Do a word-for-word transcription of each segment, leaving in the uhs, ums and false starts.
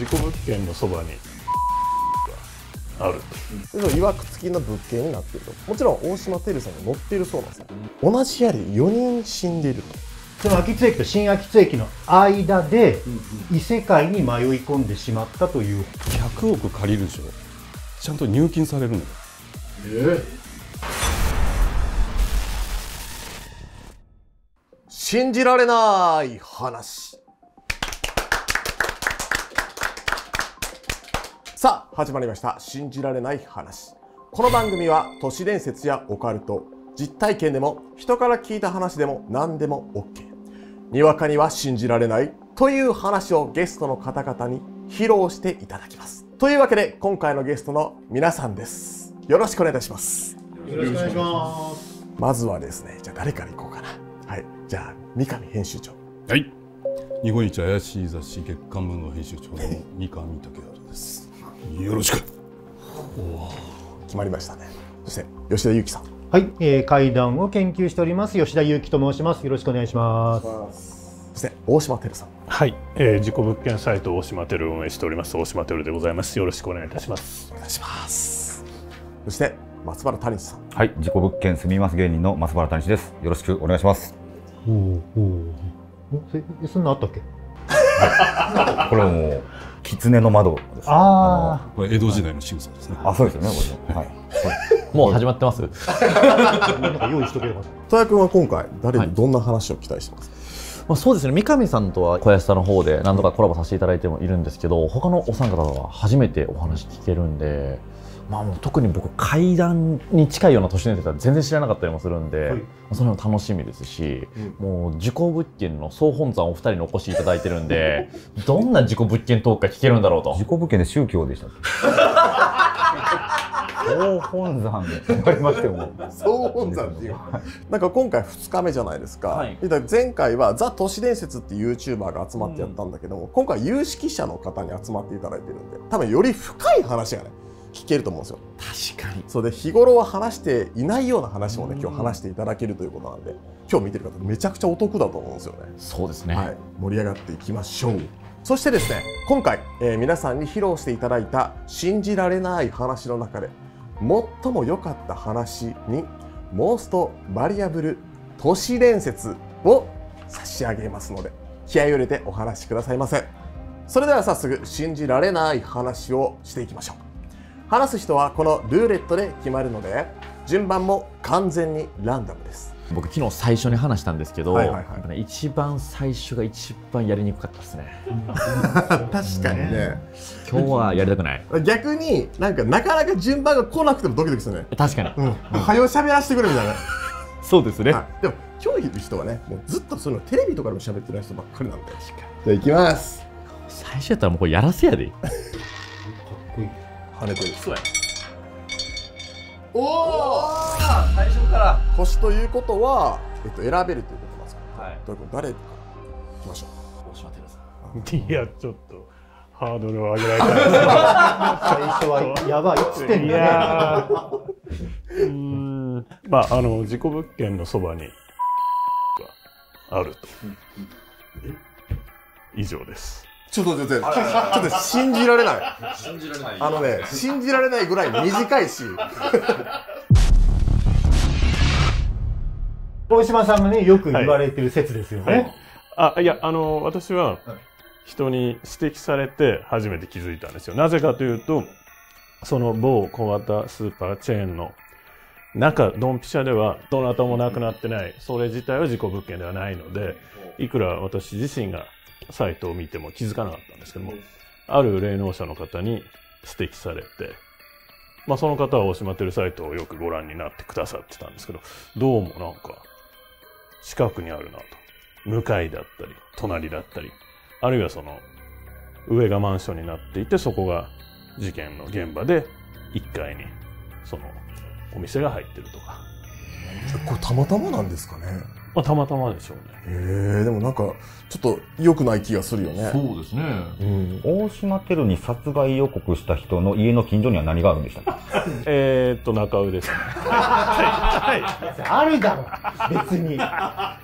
事故物件のそばにあると、 うん、いわくつきの物件になっていると。もちろん大島てるさんが乗っているそうなんですよ。同じ部屋でよにん死んでいると。 その秋津駅と新秋津駅の間で異世界に迷い込んでしまったという。 ひゃくおく借りるでしょ、ちゃんと入金されるのよ。 ええ、信じられない話。さあ始まりました、信じられない話。この番組は都市伝説やオカルト、実体験でも人から聞いた話でも何でも オーケー、 にわかには信じられないという話をゲストの方々に披露していただきます。というわけで今回のゲストの皆さんです。よろしくお願いいたします。 よろしくお願いします。 まずはですね、じゃあ誰からいこうかな。はい、じゃあ三上編集長。 はい、日本一怪しい雑誌月刊ムーの編集長の三上武治です。よろしく。 決まりましたね。そして吉田裕樹さん。 はい、えー、怪談を研究しております吉田裕樹と申します。よろしくお願いします。 そして大島てるさん。 はい、えー、事故物件サイト大島てるを運営しております大島てるでございます。よろしくお願いいたします。 お願いします。そして松原谷さん。 はい、事故物件住みます芸人の松原谷です。よろしくお願いします。 おお、え、そんなあったっけ？ これはもう狐の窓です。 ああ、 これ江戸時代の仕草ですね。 あ、そうですよね、これ。はい。 もう始まってます。 なんか用意しとけばよかった。 戸谷君は今回誰にどんな話を期待してますか？ まあそうですね、三上さんとは小安さんの方で何度かコラボさせていただいてもいるんですけど、他のお三方は初めてお話聞けるんで、まあ、もう特に僕怪談に近いような都市伝説は全然知らなかったりもするんで、はい、それも楽しみですし、うん、もう事故物件の総本山お二人にお越しいただいてるんでどんな事故物件トークが聞けるんだろうと。 事故物件で宗教でしたっけ？総本山で言われましても総本山っていうなんか今回ふつかめじゃないですか、はい、前回はザ・都市伝説っていう ユーチューバーが集まってやったんだけども、うん、今回有識者の方に集まっていただいてるんで多分より深い話がね聞けると思うんですよ。 確かに。 そうで日頃は話していないような話もね今日話していただけるということなんで、今日見てる方めちゃくちゃお得だと思うんですよね。 そうですね、 はい、盛り上がっていきましょう。そしてですね、今回、えー、皆さんに披露していただいた信じられない話の中で最も良かった話にモーストバリアブル都市伝説を差し上げますので気合を入れてお話しくださいませ。それでは早速信じられない話をしていきましょう。話す人はこのルーレットで決まるので順番も完全にランダムです。 僕昨日最初に話したんですけど、 はいはいはい、 ね、一番最初が一番やりにくかったですね。 確かにね。 今日はやりたくない。 逆になんかなかなか順番が来なくてもドキドキするね。 確かに。 うん。はよ喋らせてくれみたいな。 そうですね。 でも今日いる人はね、もうずっとそのテレビとかでも喋ってる人ばっかりなんで。確かに。じゃあ行きます。 最初やったらもうこれやらせやで。 跳ねてる。 そうや。 おお。 最初から星ということは、えっと選べるということなんですか。はい。ということ誰からいきましょう。 大島てるさん。 いやちょっとハードルを上げられた。最初はやばいっつってんね。いやー。うん。まああの事故物件のそばにあると。以上です。 ちょっと待って、ちょっと信じられない。信じられない。あのね、信じられないぐらい短いし。 大島さんがね、よく言われてる説ですよね。はいはい、 あ、いや、あの、私は人に指摘されて初めて気づいたんですよ。なぜかというと、その某小型スーパーチェーンの中、ドンピシャではどなたもなくなってない。それ自体は事故物件ではないので、いくら私自身がサイトを見ても気づかなかったんですけども、ある霊能者の方に指摘されて、まあその方は大島てるサイトをよくご覧になってくださってたんですけど、どうもなんか近くにあるなと。向かいだったり、隣だったり、あるいはその上がマンションになっていて、そこが事件の現場でいっかいにそのお店が入ってるとか。 これたまたまなんですかね。 まあ、たまたまでしょうね。 へえ、でもなんかちょっと良くない気がするよね。 そうですね。 うん、大島てるに殺害予告した人の家の近所には何があるんでしたっけ？ えっと中尾ですね。 はいはい。あるだろ別に。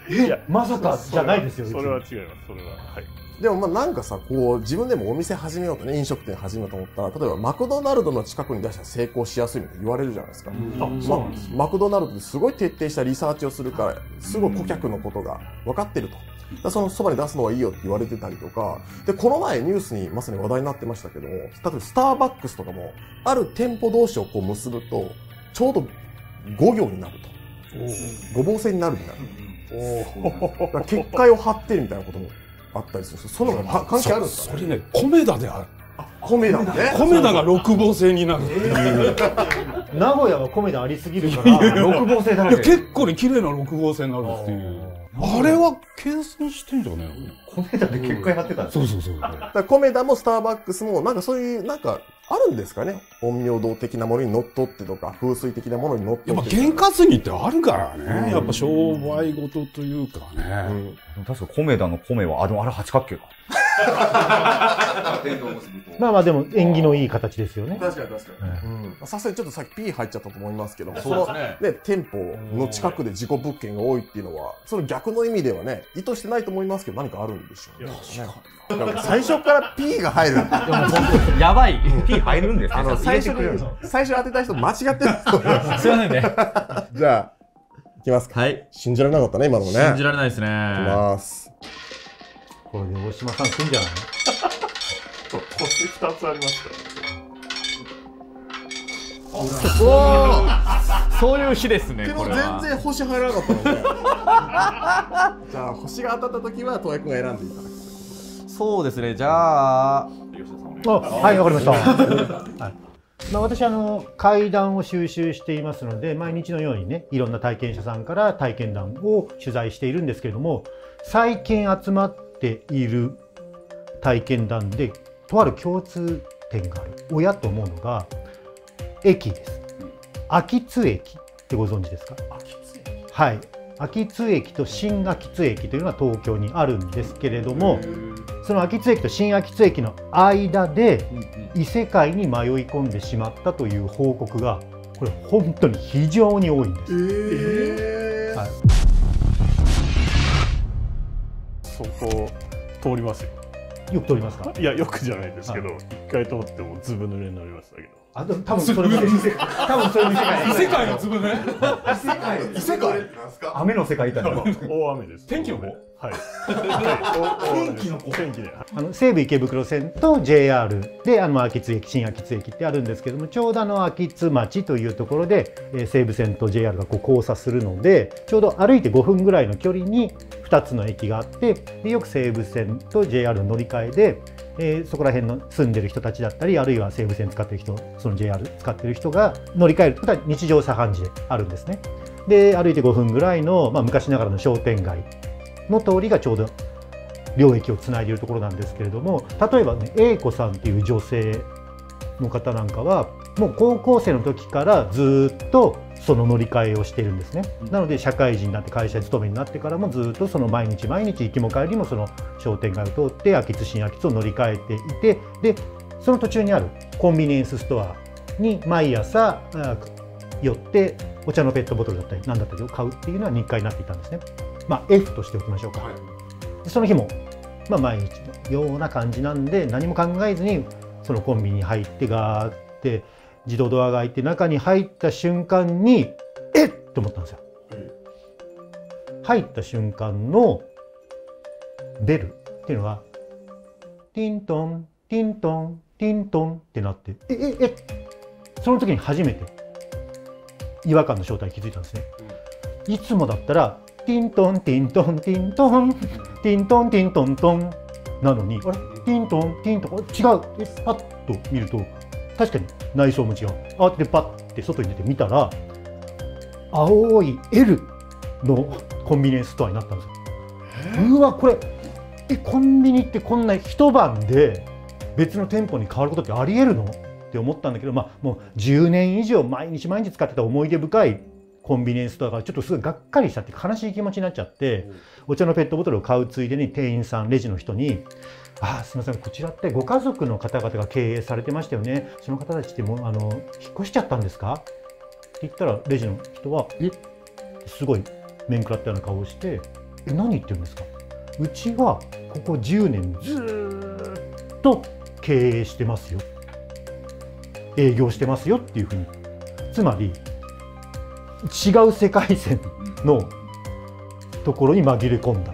いやまさかじゃないですよ。 それは違います。それははい。 でもまあなんかさ、こう自分でもお店始めようとね、飲食店始めようと思ったら、例えばマクドナルドの近くに出したら成功しやすいみたいに言われるじゃないですか。まあ、マクドナルドってすごい徹底したリサーチをするから、すごい顧客のことが分かってると。だからそのそばに出すのはいいよって言われてたりとか、で、この前ニュースにまさに話題になってましたけども、例えばスターバックスとかも、ある店舗同士をこう結ぶと、ちょうどご行になると。ごぼう線になるみたいな。結界を張ってるみたいなこともあったりするんです。その関係あるんですかね。 それね、米田である。 米田ね。 米田が六芒星になるっていう。 名古屋は米田ありすぎるから六芒星だらけ。 結構ね綺麗な六芒星になるっていう。あれは計算してんじゃねえの？ 米田で結界張ってたんです。 そうそうそう。 だから米田もスターバックスもなんかそういうなんかあるんですかね。陰陽道的なものにのっとってとか風水的なものにのっとって。 やっぱ験担ぎってあるからね。やっぱ商売事というかね。 確か米田の米はあれあれ八角形か。 まあまあでも縁起のいい形ですよね。 確かに確かに。さすがにちょっとさっき P 入っちゃったと思いますけども、そのね店舗の近くで事故物件が多いっていうのは、その逆の意味ではね意図してないと思いますけど何かあるんでしょうね。最初から P が入る。 やばい。 P 入るんですね。 あの最初に最初当てた人間違ってる。 すいませんね。 じゃあいきますか。 はい。 信じられなかったね今のもね。 信じられないですね。 いきます。 これで大島さん来るんじゃない？ 星ふたつありますから。 そういう日ですね。 けどこれは全然星入らなかったので。じゃあ星が当たった時は東谷君が選んでいただく。 そうですね。じゃあ、 あ、はい、わかりました。はい、まあ私あの怪談を収集していますので、毎日のようにね、いろんな体験者さんから体験談を取材しているんですけれども、最近集まっている体験談でとある共通点がある。おやと思うのが駅です。秋津駅ってご存知ですか？秋津駅。はい。秋津駅と新秋津駅というのが東京にあるんですけれども、その秋津駅と新秋津駅の間で異世界に迷い込んでしまったという報告がこれ本当に非常に多いんです。えーはい、 そこ通りますよ。 よく通りますか？ いやよくじゃないですけど、一、はい、回通ってもずぶ濡れになりましたけど。 あ、でも多分それも多分それも異世界。 異世界のつぶね。 異世界異世界雨の世界みたいな。 大雨です。 天気の方？ はい。 天気の方。 天気で。 あの西武池袋線と ジェイアール であの秋津駅、新秋津駅ってあるんですけども、ちょうどあの秋津町というところで、えー、西武線と ジェイアール がこう交差するので、ちょうど歩いてごふんぐらいの距離にふたつの駅があって、でよく西武線と ジェイアール の乗り換えで、えー、そこら辺の住んでる人たちだったり、あるいは西武線使ってる人、その ジェイアール 使ってる人が乗り換えることは日常茶飯事であるんですね。で歩いてごふんぐらいの、まあ、昔ながらの商店街の通りがちょうど両駅をつないでいるところなんですけれども、例えばね A 子さんっていう女性の方なんかはもう高校生の時からずっとその乗り換えをしているんですね。なので社会人になって会社勤めになってからもずっとその毎日毎日行きも帰りもその商店街を通って秋津新秋津を乗り換えていて、でその途中にあるコンビニエンスストアに毎朝寄ってお茶のペットボトルだったり何だったりを買うっていうのは日課になっていたんですね。まあ F としておきましょうか。はい、その日も、まあ、毎日のような感じなんで何も考えずにそのコンビニに入ってガーって自動ドアが開いて中に入った瞬間にえっと思ったんですよ。入った瞬間のベルっていうのがティントンティントンティントンってなってえええその時に初めて違和感の正体に気づいたんですね。いつもだったらティントンティントンティントンティントンティントントンなのに、あれティントンティントン違うえパッと見ると確かに内装も違う。あってパッて外に出て見たら青い エル のコンビニエンスストアになったんですよ。うわこれえコンビニってこんな一晩で別の店舗に変わることってありえるのって思ったんだけど、まあもうじゅうねん以上毎日毎日使ってた思い出深いコンビニエンスストアがちょっとすごいがっかりしたって悲しい気持ちになっちゃって、お茶のペットボトルを買うついでに店員さんレジの人に「あすみませんこちらってご家族の方々が経営されてましたよね、その方たちってもうあの引っ越しちゃったんですか?」って言ったらレジの人は「えっ?」すごい面食らったような顔をしてえ何言ってるんですか、うちはここじゅうねんずーっと経営してますよ、営業してますよっていうふうに、つまり違う世界線のところに紛れ込んだ。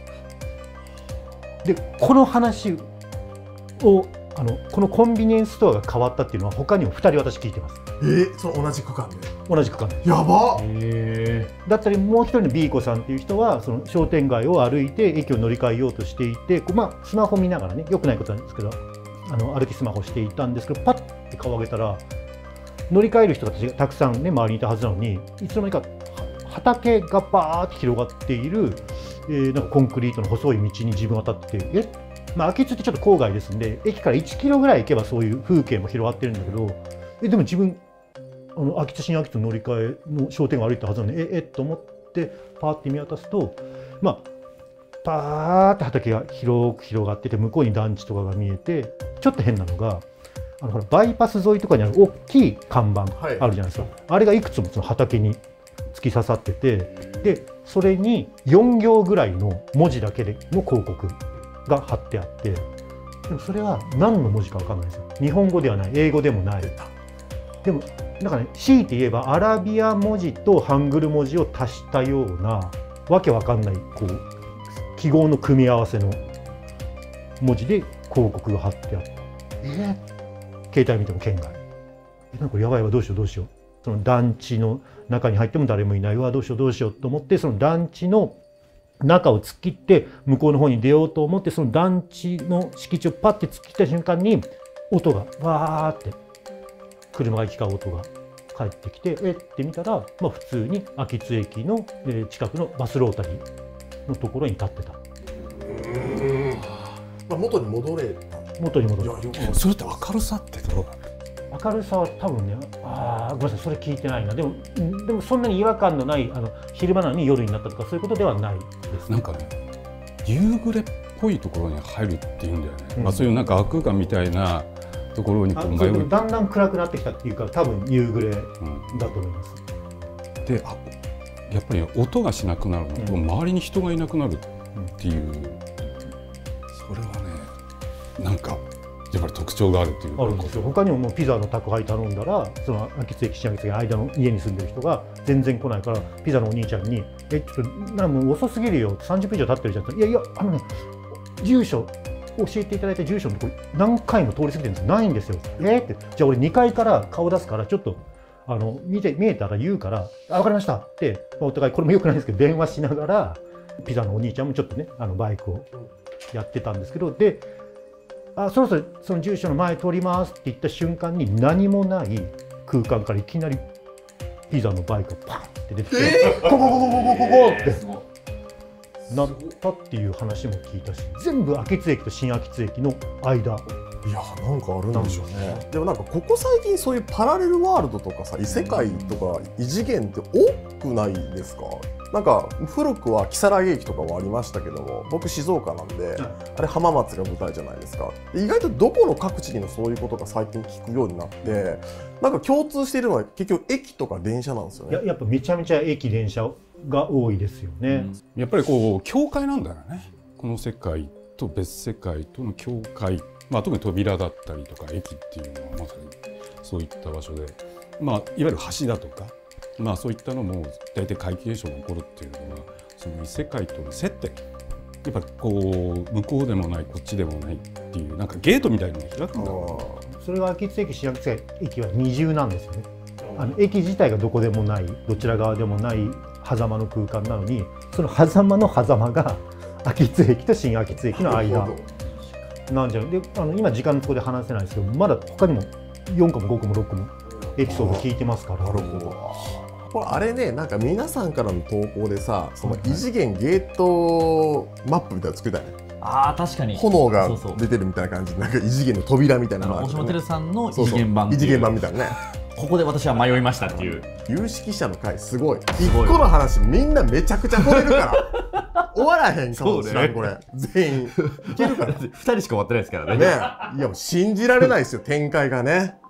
でこの話をあのこのコンビニエンスストアが変わったっていうのは他にもふたり私聞いてます。 えー、その同じ区間で同じ区間でやばっ。 だったりもう一人の B 子さんっていう人はその商店街を歩いて駅を乗り換えようとしていて、こうまあ、スマホ見ながらね、よくないことなんですけど、あの歩きスマホしていたんですけど、パッて顔を上げたら乗り換える人たちがたくさんね周りにいたはずなのに、いつの間にか畑がバーって広がっている、えー、なんかコンクリートの細い道に自分は立ってて、え、まあ、秋津ってちょっと郊外ですんで駅からいちキロぐらい行けばそういう風景も広がってるんだけど、えでも自分あの秋津新秋津の乗り換えの商店街歩いたはずなのに、ええっと思ってパーって見渡すと、まあパーって畑が広く広がってて、向こうに団地とかが見えて、ちょっと変なのがあのほらバイパス沿いとかにある大きい看板あるじゃないですか、はい、あれがいくつもその畑に突き刺さってて、でそれによん行ぐらいの文字だけでの広告が貼ってあって、でもそれは何の文字か分かんないですよ。日本語ではない、英語でもない。でもなんかね、強いて言えばアラビア文字とハングル文字を足したようなわけわかんないこう記号の組み合わせの文字で広告が貼ってあった。えー、携帯見ても県外。えなんかやばいわ、どうしようどうしよう。その団地の中に入っても誰もいないわ、どうしようどうしようと思って、その団地の中を突っ切って向こうの方に出ようと思って、その団地の敷地をパッて突っ切った瞬間に音がわーって車が行き交う音が返ってきて、えって見たら、まあ、普通に秋津駅の近くのバスロータリーのところに立ってた。 うん、まあ、元に戻れた。 元に戻れた。 それって明るさってどうなの？ 明るさは多分ね、ああごめんなさい、それ聞いてないな。でもでもそんなに違和感のない、あの昼間なのに夜になったとかそういうことではないです。 なんかね、夕暮れっぽいところに入るっていうんだよね。 うん、 まあそういうなんか悪空間みたいなところにこう迷う。 だんだん暗くなってきたっていうか、多分夕暮れだと思います。 うん、で、あ、やっぱり音がしなくなるのと、うん、周りに人がいなくなるっていう、うん、それはね、なんか。やっぱり特徴があるっていう。 あるんですよ。他にももうピザの宅配頼んだら、その秋津駅新秋津駅の間の家に住んでる人が全然来ないから、ピザのお兄ちゃんに「えちょっとなもう遅すぎるよ、さんじゅっぷん以上経ってるじゃん」って「いやいやあのね住所教えていただいた住所のとこ何回も通り過ぎてるんですよ、ないんですよ」えって「じゃあ俺にかいから顔出すからちょっとあの見て見えたら言うからあ分かりました」って、まあ、お互いこれもよくないんですけど電話しながらピザのお兄ちゃんもちょっとねあのバイクをやってたんですけど、であそろそろその住所の前通りますって言った瞬間に何もない空間からいきなりピザのバイクがパンって出てきて「ここここここここ!」ってなったっていう話も聞いたし、全部秋津駅と新秋津駅の間。 いやなんかあるんでしょうね。でもなんかここ最近そういうパラレルワールドとかさ異世界とか異次元って多くないですか？なんか古くは如月駅とかもありましたけども、僕静岡なんで、はい、あれ浜松が舞台じゃないですか。意外とどこの各地にもそういうことが最近聞くようになって、なんか共通しているのは結局駅とか電車なんですよね。 や, やっぱめちゃめちゃ駅電車が多いですよね。 うん、やっぱりこう境界なんだよね。この世界と別世界との境界、まあ、特に扉だったりとか駅っていうのはまさにそういった場所で、まあ、いわゆる橋だとか。まあそういったのも大体皆既現象が起こるっていうのはその異世界との接点、やっぱこう向こうでもないこっちでもないっていうなんかゲートみたいなのが開くんだろうな。 それは秋津駅新秋津駅は二重なんですよね。あの駅自体がどこでもないどちら側でもない狭間の空間なのに、その狭間の狭間が秋津駅と新秋津駅の間なんじゃないで、あの今時間のところで話せないですけど、まだ他にもよんこもごこもろっこもエピソード聞いてますから。 なるほど。これあれね、なんか皆さんからの投稿でさ、その異次元ゲートマップみたいなの作りたいね。 ああ確かに。 炎が出てるみたいな感じで、なんか異次元の扉みたいなのがある、ね。 大島てるさんの異次元版。 異次元版みたいなね。 ここで私は迷いましたっていう。 有識者の会すごい。一個の話みんなめちゃくちゃ掘れるから終わらへんかもしれん、これ全員いけるから。 ふたりしか終わってないですからね。 ね、いやもう信じられないですよ展開がね。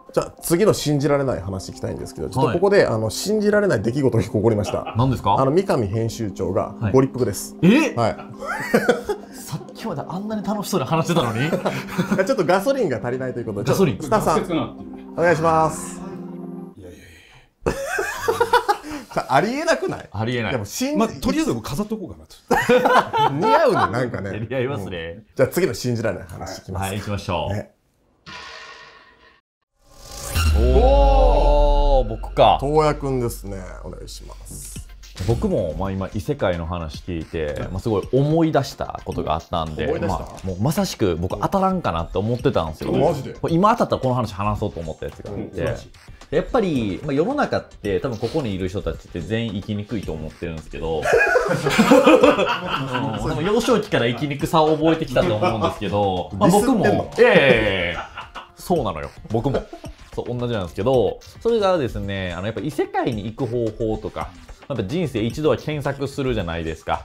じゃあ次の信じられない話いきたいんですけど、ちょっとはいここであの信じられない出来事が起こりました。 何ですか？ あの三上編集長がはいご立腹です。 えはい。 さっきまであんなに楽しそうに話してたのにちょっとガソリンが足りないということで、 ガソリンスタッフさん切なっていうね。 お願いします。 いやいやいさありえなくない？ ありえないでも信じ、 や。まあとりあえず僕飾っとこうかなと。 似合うねなんかね。 やりますうんね。 じゃあ次の信じられない話いきます。 はい、行きましょう。 ねおお、僕か。 東也くんですね。お願いします。 僕もまあ今異世界の話聞いて、まあ、すごい思い出したことがあったんで、 思い出したまあ、もうまさしく僕当たらんかなって思ってたんですよ。 マジでこれ今当たったらこの話話そうと思ったやつがあって、やっぱり、まあ、世の中って多分ここにいる人たちって全員生きにくいと思ってるんですけど、うん、多分幼少期から生きにくさを覚えてきたと思うんですけど、まあ、僕もディスってんのええそうなのよ、僕もそう同じなんですけど、それがですね、あのやっぱ異世界に行く方法とか、やっぱ人生一度は検索するじゃないですか。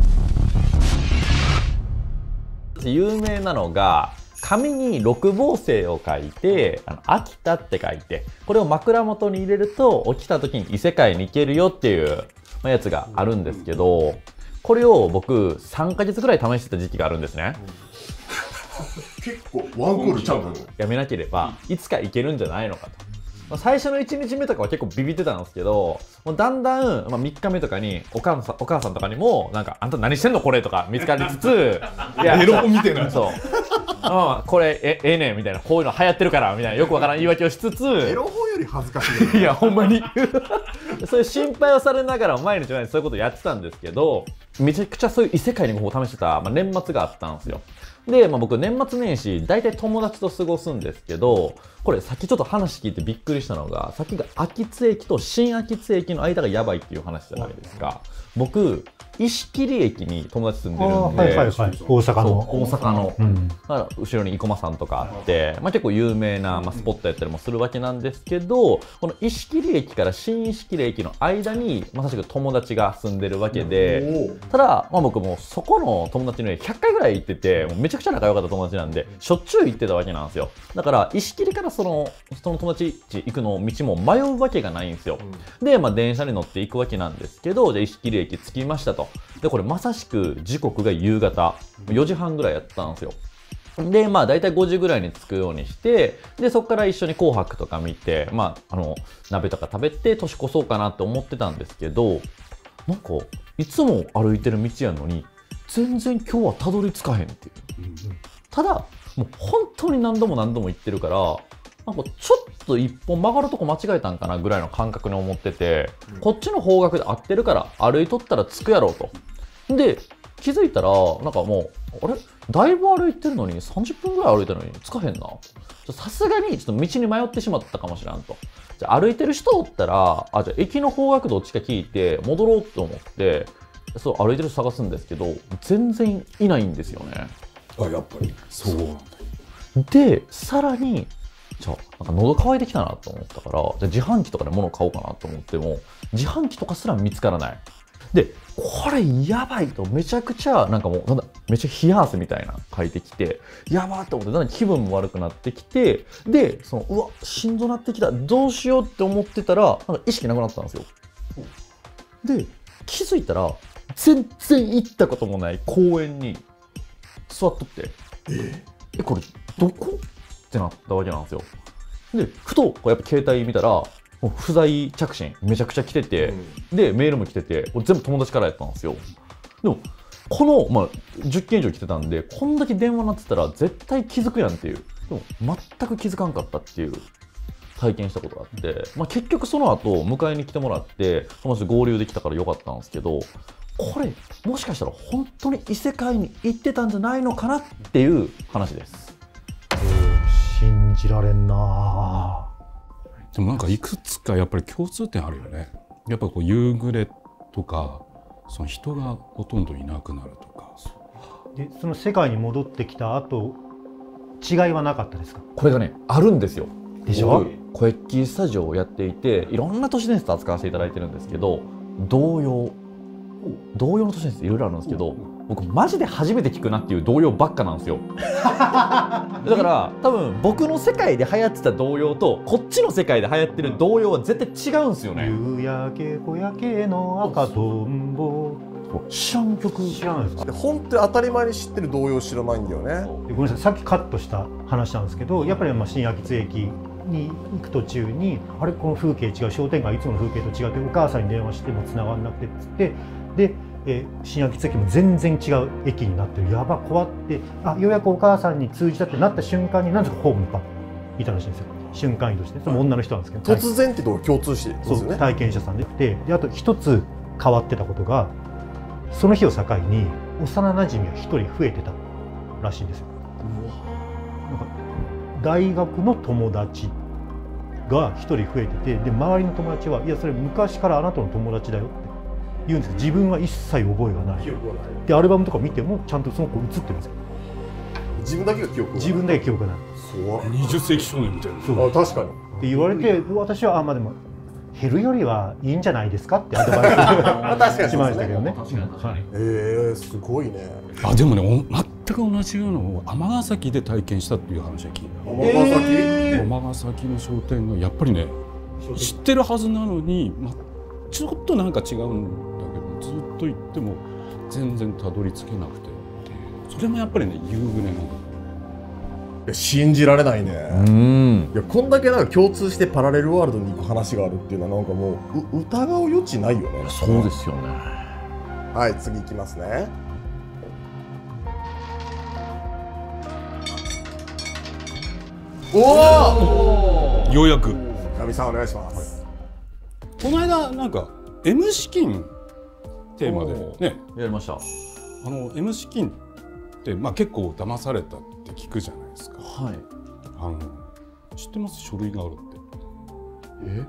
有名なのが紙に六芒星を書いて、あの秋田って書いて、これを枕元に入れると起きた時に異世界に行けるよっていうやつがあるんですけど、これを僕さんかげつぐらい試してた時期があるんですね。 結構ワンクールちゃうの？ やめなければいつか行けるんじゃないのかと。まあ最初のいちにちめとかは結構ビビってたんですけど、もうだんだん、まあ、みっかめとかにお母さん、お母さんとかにもなんかあんた何してんのこれとか見つかりつつ、いやエロ本みたいな。 そう、うん、これえええねんみたいな、こういうの流行ってるからみたいなよくわからん言い訳をしつつ、 エロ本より恥ずかしい。 いやほんまにそういう心配をされながら毎日毎日そういうことをやってたんですけど、めちゃくちゃそういう異世界にも試してた、まあ、年末があったんですよ。で、まあ、僕年末年始大体友達と過ごすんですけど、これさっきちょっと話聞いてびっくりしたのが、さっきが秋津駅と新秋津駅の間がやばいっていう話じゃないですか。僕石切駅に友達住んでるんで、 はいはいはい、大阪の。 大阪の、 うん、 だから後ろに生駒さんとかあって、まあ、結構有名な、まあ、スポットやったりもするわけなんですけど、この石切駅から新石切駅の間にまさしく友達が住んでるわけで、ただ、まあ、僕もそこの友達にひゃっかいぐらい行ってて、もうめちゃくちゃ仲良かった友達なんでしょっちゅう行ってたわけなんですよ。だから石切からそのその友達家行くの道も迷うわけがないんですよ。で、まあ、電車に乗って行くわけなんですけど、じゃあ石切駅着きましたと。でこれまさしく時刻が夕方よじはんぐらいやったんですよ。でまあ大体ごじぐらいに着くようにして、でそこから一緒に紅白とか見て、まああの鍋とか食べて年越そうかなって思ってたんですけど、なんかいつも歩いてる道やのに全然今日はたどり着かへんっていう。ただもう本当に何度も何度も言ってるから、なんかちょっと一本曲がるとこ間違えたんかなぐらいの感覚に思ってて、こっちの方角で合ってるから歩いとったら着くやろうと。で気づいたらなんかもうあれだいぶ歩いてるのにさんじゅっぷんぐらい歩いてるのに着かへんな。さすがにちょっと道に迷ってしまったかもしれんと。じゃあ歩いてる人おったら、あじゃあ駅の方角どっちか聞いて戻ろうと思ってそう歩いてる人探すんですけど、全然いないんですよね。 あ、やっぱりそうなんだ。 でさらにじゃあなんか喉乾いてきたなと思ったから、じゃあ自販機とかで物買おうかなと思っても自販機とかすら見つからない。でこれやばいと、めちゃくちゃなんかもうなんだめっちゃ冷や汗みたいな書いてきて、やばーって思ってだんだん気分も悪くなってきて、でそのうわしんどなってきたどうしようって思ってたらなんか意識なくなったんですよ。で気づいたら全然行ったこともない公園に座っとって、ええこれどこってなったわけなんですよ。でふとこうやっぱ携帯見たらもう不在着信めちゃくちゃ来てて、うん、でメールも来てて全部友達からやったんですよ。でもこの、まあ、じゅっけん以上来てたんで、こんだけ電話鳴ってたら絶対気づくやんっていう、でも全く気づかんかったっていう体験したことがあって、まあ、結局その後迎えに来てもらって友達と合流できたからよかったんですけど、これもしかしたら本当に異世界に行ってたんじゃないのかなっていう話です。 信じられんな。 でもなんかいくつかやっぱり共通点あるよね。やっぱこう夕暮れとかその人がほとんどいなくなるとか。 でその世界に戻ってきた後違いはなかったですか？ これがねあるんですよ。 でしょ？ コエッキースタジオをやっていていろんな都市伝説扱わせていただいてるんですけど、童謡童謡の都市伝説いろいろあるんですけど、 僕マジで初めて聞くなっていう童謡ばっかなんですよだから多分僕の世界で流行ってた童謡とこっちの世界で流行ってる童謡は絶対違うんですよね。 夕焼け小焼けの赤とんぼ、 知らん曲知らないですか。 で本当に当たり前に知ってる童謡知らないんだよね。 でごめんなさい、さっきカットした話なんですけど、やっぱりまあ新秋津駅に行く途中にあれこの風景違う、商店街いつもの風景と違ってお母さんに電話しても繋がんなくてっつってで、えー、新秋津駅も全然違う駅になってる、やば怖って、あようやくお母さんに通じたってなった瞬間になぜかホームにパッといたらしいんですよ、瞬間移動して。その女の人なんですけど、 突然ってとこ共通してるんですよね。 そう体験者さんででであと一つ変わってたことが、その日を境に幼なじみが一人増えてたらしいんですよ。なんか大学の友達が一人増えてて、で周りの友達はいやそれ昔からあなたの友達だよって言うんですけど、自分は一切覚えがない。でアルバムとか見てもちゃんとその子映ってるんですよ。 自分だけが記憶がない。 自分だけ記憶がない。 怖っ。 にじゅっ世紀少年みたいな。 そうあ確かに。 って言われて、私はあまあでも減るよりはいいんじゃないですかってアドバイスしましたけどね。 えー、すごいね。 あでもね、お全く同じようなのを尼崎で体験したっていう話は聞いた。 尼崎、 え尼崎の商店街やっぱりね知ってるはずなのに、ま、ちょっとなんか違うんだけどずっと行っても全然たどり着けなくてっていう、それもやっぱりね夕暮れなんだ。 いや信じられないね。 うんいやこんだけなんか共通してパラレルワールドに行く話があるっていうのはなんかもうう疑う余地ないよね。 そうですよね。 はい次行きますね。おおようやくかみさんお願いします。 この間なんか M 資金テーマでね、 やりました。 あの M 資金ってまあ結構騙されたって聞くじゃないですか。 はい。 あの知ってます？書類があるって。 え？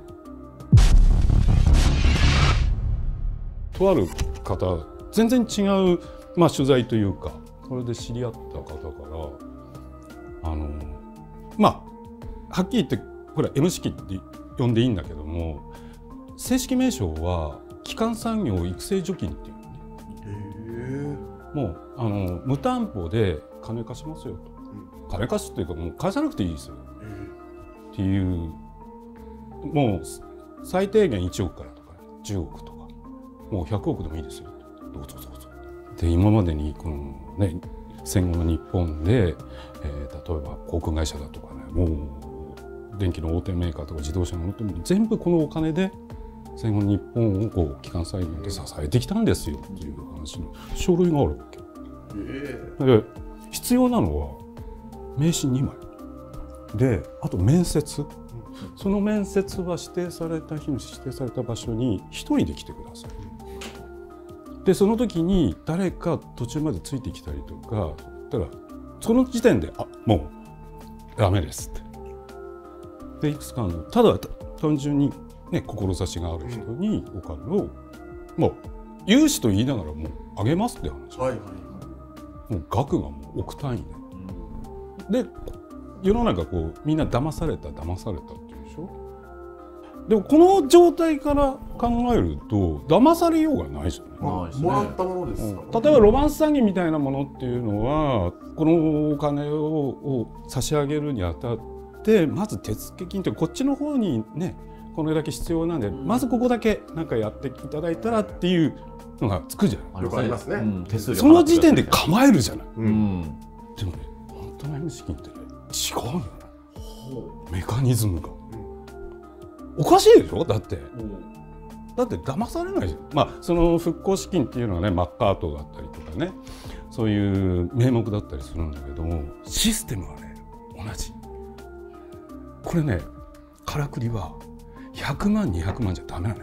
とある方全然違う、まあ、取材というかそれで知り合った方からあのまあはっきり言ってこれは M 式って呼んでいいんだけども正式名称は基幹産業育成助金っていうね。もうあの無担保で金貸しますよと、うん、金貸すっていうかもう返さなくていいですよっていうもう最低限いちおくからとかじゅうおくとかもうひゃくおくでもいいですよどうぞどうぞ。で今までにこのね戦後の日本で、えー、例えば航空会社だとかねもう電気の大手メーカーとか自動車の大手メーカー全部このお金で戦後の日本をこう基幹産業で支えてきたんですよっていう話の書類があるわけ。えー、で必要なのは名刺にまいであと面接。その面接は指定された日に指定された場所に一人で来てください。でその時に誰か途中までついてきたりとかたらその時点であもうダメですってでいくつかのただ単純にね志がある人にお金をもう融資と言いながらもうあげますって話、はいはい、もう額がもう億単位でで世の中こうみんな騙された騙されたっていうでしょ。でもこの状態から考えると騙されようがないじゃない。 まあ、もらったものですから、ね、 例えばロマンス詐欺みたいなものっていうのはこのお金をを差し上げるにあたってまず手付金ってこっちの方にねこれだけ必要なんでまずここだけなんかやっていただいたらっていうのがつくじゃない。 よくありますね、うん、 手数料その時点で構えるじゃない、 うん、 でもね本当の M 資金ってね違うよねメカニズムが、うん、おかしいでしょだって、うん、だって騙されないじゃん。まあその復興資金っていうのはねマッカートだったりとかねそういう名目だったりするんだけどもシステムはね同じ。これねからくりはひゃくまんにひゃくまんじゃダメなのよ。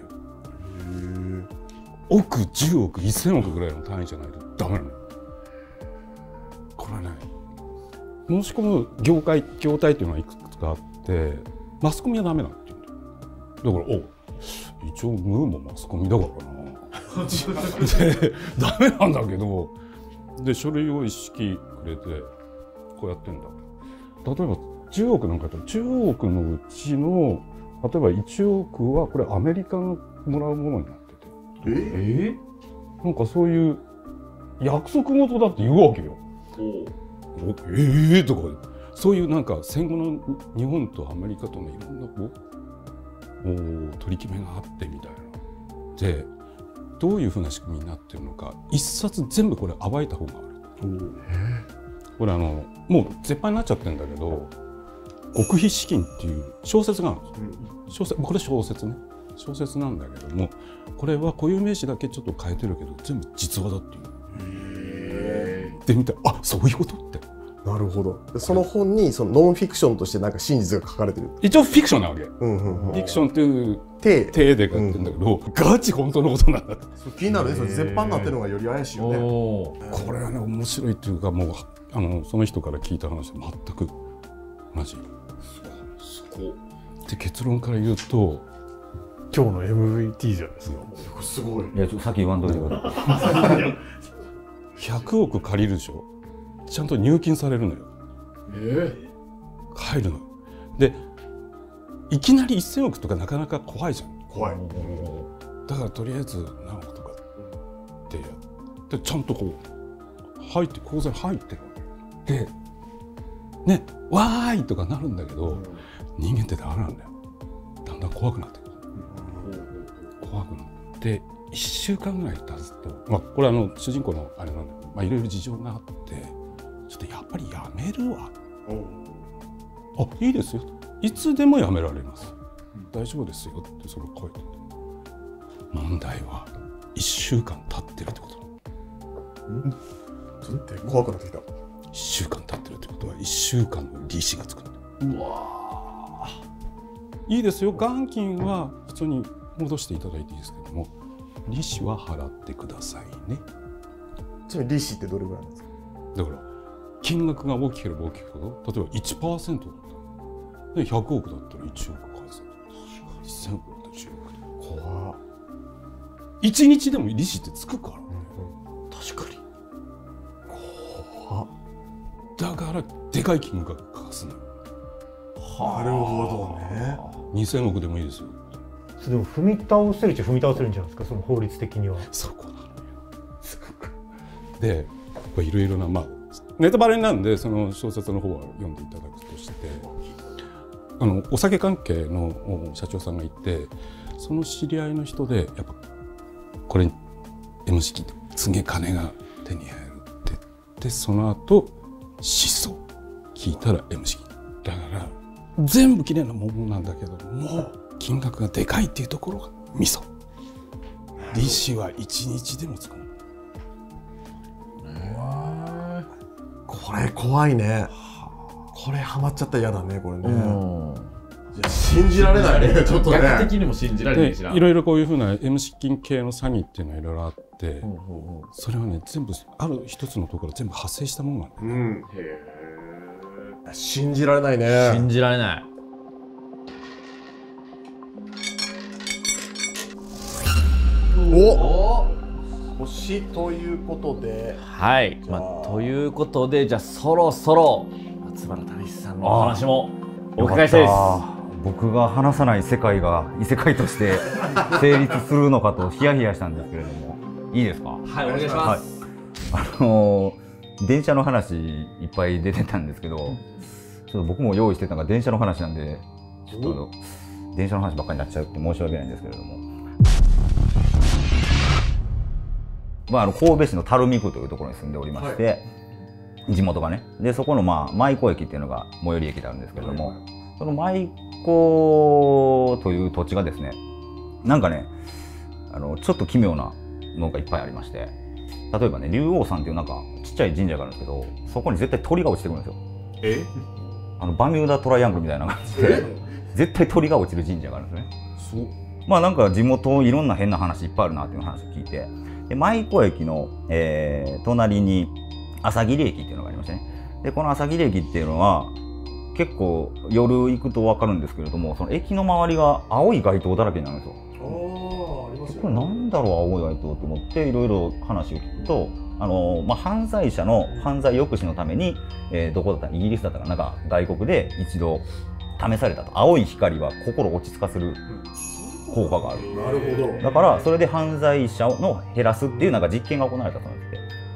億じゅうおくせんおくぐらいの単位じゃないとダメなのよ。これね申し込む業界業態っていうのはいくつかあってマスコミはダメなんて言うんだ。だからお一応ムーもマスコミだからなでダメなんだけどで書類を一式くれてこうやってんだ。例えばじゅうおくなんかだとじゅうおくのうちの例えばいちおくはこれアメリカがもらうものになっててえー、なんかそういう約束事だって言うわけよ。おええー、とかそういうなんか戦後の日本とアメリカとのいろんなこうお取り決めがあってみたいな。でどういうふうな仕組みになってるのか一冊全部これ暴いた方がある。これあのもう絶版になっちゃってるんだけど「極秘資金」っていう小説があるんですよ。小説これ小説ね小説なんだけどもこれは固有名詞だけちょっと変えてるけど全部実話だっていう。で見てあそういうことって。 なるほど。その本にそのノンフィクションとしてなんか真実が書かれてる。 一応フィクションなわけ。 うんうんうん、 フィクションっていう体体で書いてるんだけど、うん、ガチ本当のことなんだって。 気になるね。それ絶版になってるのがより怪しいよね。 これはね面白いっていうかもうあのその人から聞いた話と全く同じ。で結論から言うと今日の エムブイティー じゃないですか。 すごい。 いやちょっとさっき言わんといてください。 ひゃくおく借りるでしょ。ちゃんと入金されるのよ。えー、入るの。でいきなりせんおくとかなかなか怖いじゃん。 怖い。 だからとりあえず何億とかってやってちゃんとこう入って口座に入ってるわけでねわーいとかなるんだけど、うん、人間ってダメなんだよ。だんだん怖くなってくる。怖くなっていっしゅうかんぐらい経つと、まあ、これあの主人公のあれなんだけど、まあ、いろいろ事情があってちょっとやっぱりやめるわ。あいいですよいつでもやめられます、うん、大丈夫ですよってそれ書いてて問題はいっしゅうかん経ってるってことなの。んちょっと怖くなってきた。いっしゅうかん経ってるってことはいっしゅうかんの利子がつくんだ。うわいいですよ元金は普通に戻していただいていいですけども利子は払ってくださいね。 ちなみに利子ってどれぐらいなんですか。 だから金額が大きければ大きいほど例えば いちパーセント だったらでひゃくおくだったらいちおく返せる。せんおくだったらじゅうおく。怖っ。いちにちでも利子ってつくからね、うんうん、確かに怖っ。だからでかい金額がかかすのよ。 なるほどね。 にせんおくでもいいですよ。 でも踏み倒せるっちゃ踏み倒せるんじゃないですかその法律的には。 そこなのよ。でいろいろなまあネタバレになるんでその小説の方は読んでいただくとしてあのお酒関係の社長さんがいてその知り合いの人でやっぱこれに エム 式告げ金が手に入るって言ってその後失踪聞いたら エム 式だから全部きれいなものなんだけどもう金額がでかいっていうところがミソ。利子はいちにちでもつくの。 これ怖いね。これハマっちゃったら嫌だねこれね。いや信じられないねちょっとね。 逆的にも信じられないしな。 いろいろこういうふうな エム 資金系の詐欺っていうのはいろいろあって、それはね全部ある一つのところ全部発生したものなんだよ。うん、へー信じられないね。 信じられない。 お星ということではい、まあ、ということでじゃあそろそろ松原谷さんのお話もお伺いしたいです。 僕が話さない世界が異世界として成立するのかとヒヤヒヤしたんですけれどもいいですか。 はい、お願いします。 はい、あのー、電車の話いっぱい出てたんですけど、ちょっと僕も用意してたのが電車の話なんでちょっと電車の話ばっかりになっちゃうって申し訳ないんですけれども。まあ、あの神戸市の垂水区というところに住んでおりまして、はい、地元がねでそこの、まあ、舞子駅っていうのが最寄り駅であるんですけれども、はい、その舞子という土地がですねなんかねあのちょっと奇妙なのがいっぱいありまして、例えばね竜王山っていうなんかちっちゃい神社があるんですけどそこに絶対鳥が落ちてくるんですよ。えあのバミューダトライアングルみたいな感じで絶対鳥が落ちる神社があるんですね。そうまあなんか地元いろんな変な話いっぱいあるなっていう話を聞いて。で舞子駅の、えー、隣に朝霧駅っていうのがありましてね。でこの朝霧駅っていうのは結構夜行くと分かるんですけれどもその駅の周りが青い街灯だらけになるんですよ。あありますよね。これなんだろう青い街灯と思っていろいろ話を聞くとあの、まあ、犯罪者の犯罪抑止のために、えー、どこだったらイギリスだったかなんか外国で一度試されたと。青い光は心を落ち着かせる効果がある。なるほど。だからそれで犯罪者の減らすっていうなんか実験が行われたそうなんですって。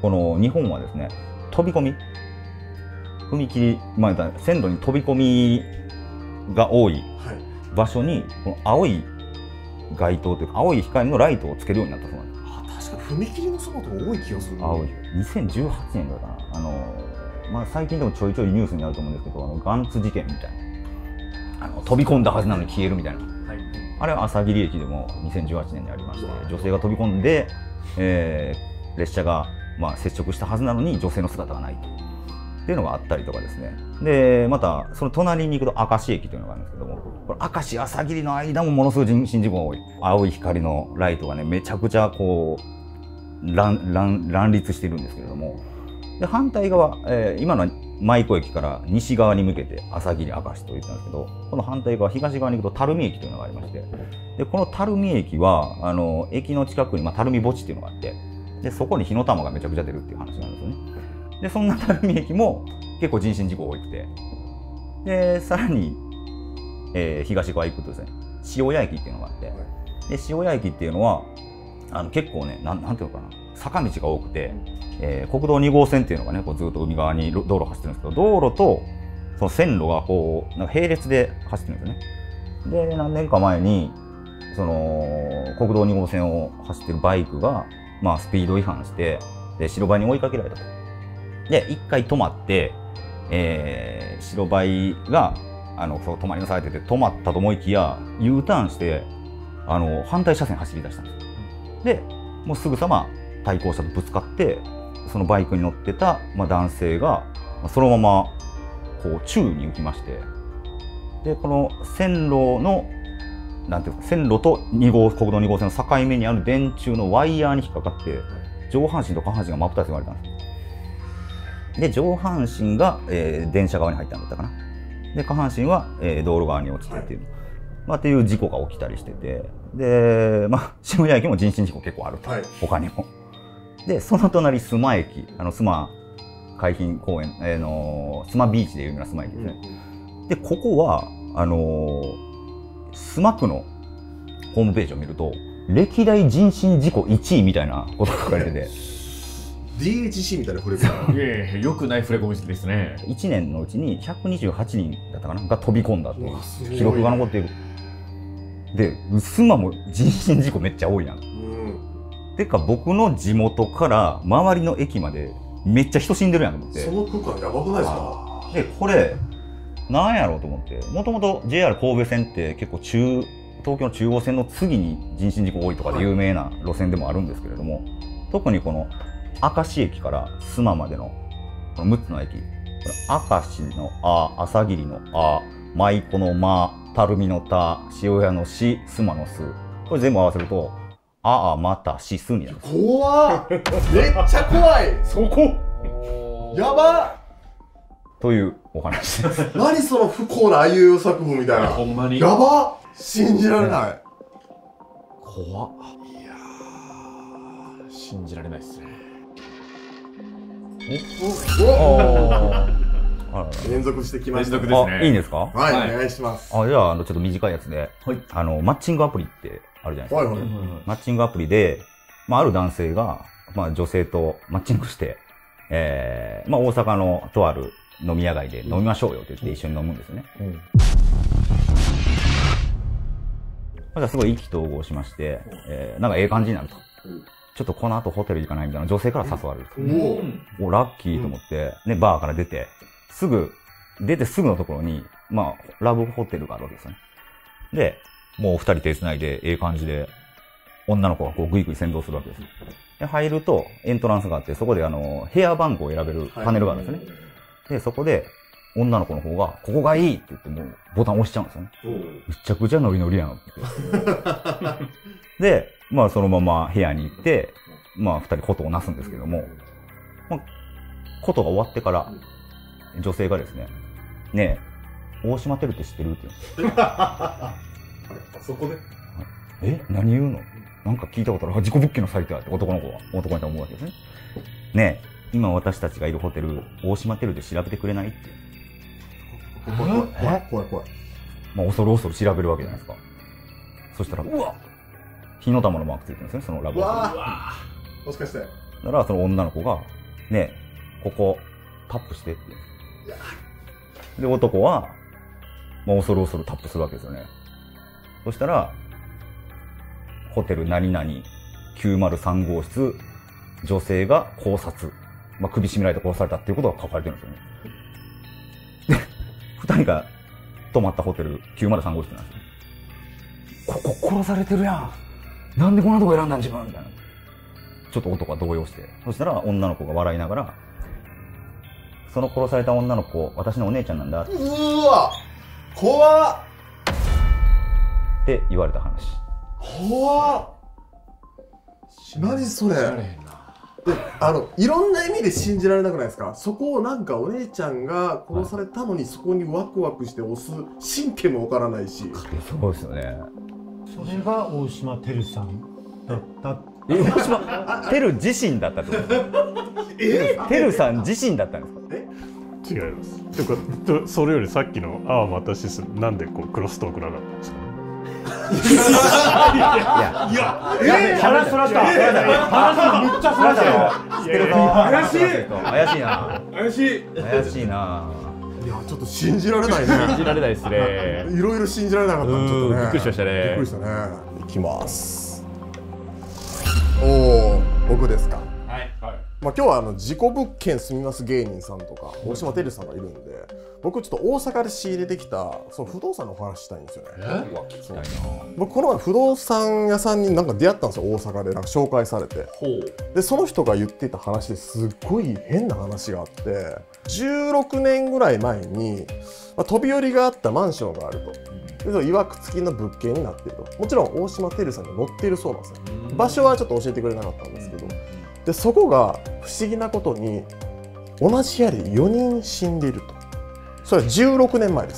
この日本はですね、飛び込み踏切、まあ、線路に飛び込みが多い場所にこの青い街灯というか青い光のライトをつけるようになったそうなんです。 あ、確かに踏切のそばとか多い気がする。 青いにせんじゅうはちねんだかな、あの、まあ、最近でもちょいちょいニュースになると思うんですけど、あのガンツ事件みたいな、あの飛び込んだはずなのに消えるみたいな、はい、あれは朝霧駅でもにせんじゅうはちねんにありまして、女性が飛び込んで、えー、列車が、まあ、接触したはずなのに女性の姿がないっていうのがあったりとかですね。でまたその隣に行くと明石駅というのがあるんですけども、これ明石朝霧の間もものすごい人身事故が多い。青い光のライトがねめちゃくちゃこう乱乱乱立しているんですけれども、で反対側、えー、今のは舞子駅から西側に向けて朝霧明石と言ったんですけど、この反対側東側に行くと垂水駅というのがありまして、でこの垂水駅はあの駅の近くに、まあ、垂水墓地っていうのがあって、でそこに火の玉がめちゃくちゃ出るっていう話なんですよね。でそんな垂水駅も結構人身事故多くて、でさらに、えー、東側行くとですね、塩谷駅っていうのがあって、で塩谷駅っていうのはあの結構ね、なん、なんていうのかな、坂道が多くて、えー、国道に号線っていうのがねこうずっと海側に道路走ってるんですけど、道路とその線路がこうなんか並列で走ってるんですよね。で何年か前にその国道に号線を走ってるバイクが、まあ、スピード違反してで白バイに追いかけられたと。で一回止まって、えー、白バイがあのそう止まりなさいって言って止まったと思いきや U ターンしてあの反対車線走り出したんですよ。でもうすぐさま対向車とぶつかって、そのバイクに乗ってた、まあ、男性がそのままこう宙に浮きまして、でこの線路のなんていうか線路とに号国道に号線の境目にある電柱のワイヤーに引っかかって上半身と下半身が真っ二つに割れたんです。で上半身が、えー、電車側に入ったんだったかな。で下半身は、えー、道路側に落ちてっていう、はい、まあ、っていう事故が起きたりしてて、で、まあ、渋谷駅も人身事故結構あると、はい、他にも。でその隣須磨駅、あの須磨海浜公園、えー、の須磨ビーチで有名な須磨駅ですね。うん、でここはあのー、須磨区のホームページを見ると歴代人身事故いちいみたいなことが書かれててディーエイチシー みたいな触れ込み。 いやいや、よくない触れ込みですね。 いちねんのうちにひゃくにじゅうはちにんだったかなが飛び込んだという記録が残っている。で須磨も人身事故めっちゃ多いな。うん、てか僕の地元から周りの駅までめっちゃ人死んでるやんと思って。 その空間やばくないですか。 でこれなんやろうと思って、もともと ジェイアール 神戸線って結構中東京の中央線の次に人身事故多いとかで有名な路線でもあるんですけれども、はい、特にこの明石駅から須磨までのこのむっつの駅、これ明石のあ、朝霧のあ、舞子のま、垂水のた、塩屋のし、須磨のす、これ全部合わせるとああまたしすになる。 怖っめっちゃ怖いそこやばっというお話です。 何その不幸なあいう作文みたいな。 ほんまにやばっ信じられない。 怖っ。いやー信じられないですね。 連続してきました。 連続ですね。いいんですか？ はい、はい、お願いします。 あ、じゃあ、あの、ちょっと短いやつで、はい、あの、マッチングアプリってあるじゃないですか。はいはい、マッチングアプリで、まあ、ある男性が、まあ、女性とマッチングして、えー、まあ、大阪のとある飲み屋街で飲みましょうよって言って一緒に飲むんですよね。うん、またすごい意気投合しまして、えー、なんかええ感じになると。うんちょっとこの後ホテル行かないみたいな女性から誘われると。おおラッキーと思って、ね、バーから出て、すぐ、出てすぐのところに、まあ、ラブホテルがあるわけですよね。で、もう二人手繋いで、ええ感じで、女の子がこうグイグイ先導するわけです。で、入ると、エントランスがあって、そこであの、部屋番号を選べるパネルがあるんですよね。で、そこで、女の子の方が、ここがいいって言って、もう、ボタン押しちゃうんですよね。めちゃくちゃノリノリやんって。で、まあそのまま部屋に行って、まあ二人ことをなすんですけども、まあ、ことが終わってから、女性がですね、ねえ、大島テルって知ってるって言うんですよ。 あそこでえ何言うのなんか聞いたことある。事故物件のサイトやって男の子は、男の子は思うわけですね。ねえ、今私たちがいるホテル、大島テルで調べてくれないって。 怖い怖い怖い怖い怖い。 まあ恐る恐る調べるわけじゃないですか。そしたら、うわ火の玉のマークついてるんですね、そのラブホテル。 もしかしてだからその女の子が「ねえここタップして」ってで男は、まあ、恐る恐るタップするわけですよね。そしたらホテル何々きゅうまるさんごうしつ女性が絞殺、まあ、首絞められて殺されたっていうことが書かれてるんですよね。で二人が泊まったホテルきゅうまるさんごうしつなんですよ。ここ殺されてるやん、なんでこんなとこ選んだん自分みたいな。ちょっと男が動揺して、そしたら女の子が笑いながら「その殺された女の子私のお姉ちゃんなんだ」 うわ怖っって言われた話。 怖っ何それ。であのいろんな意味で信じられなくないですか。そこをなんかお姉ちゃんが殺されたのに、そこにワクワクして押す神経もわからないし。 そうですよね。 それが大島てるさんだったえ大島てる自身だったってことですか。 えてるさん自身だったんですか。 違います。てかとそれよりさっきの「ああ私すなんでこうクロストークなかったんですかね。 いやいやえー、話そらした話めっちゃそらしたよ。 知ってるぞ。怪しい怪しいな怪しい。 怪しいないやちょっと信じられないね。 信じられないですね。 いろいろ信じられなかった。ちょっとねびっくりしましたね。 びっくりしたね。いきます。おお僕ですか。まあ、今日はあの事故物件住みます芸人さんとか大島てるさんがいるんで、僕ちょっと大阪で仕入れてきたその不動産のお話したいんですよね。そう僕この前不動産屋さんになんか出会ったんですよ。大阪でなんか紹介されて、でその人が言っていた話ですっごい変な話があって、じゅうろくねんぐらい前に、まあ、飛び降りがあったマンションがあると。でそのいわくつきの物件になっていると。もちろん大島てるさんが乗っているそうなんですよ。場所はちょっと教えてくれなかったんですけど、でそこが不思議なことに同じ部屋でよにん死んでいると。それはじゅうろくねんまえです。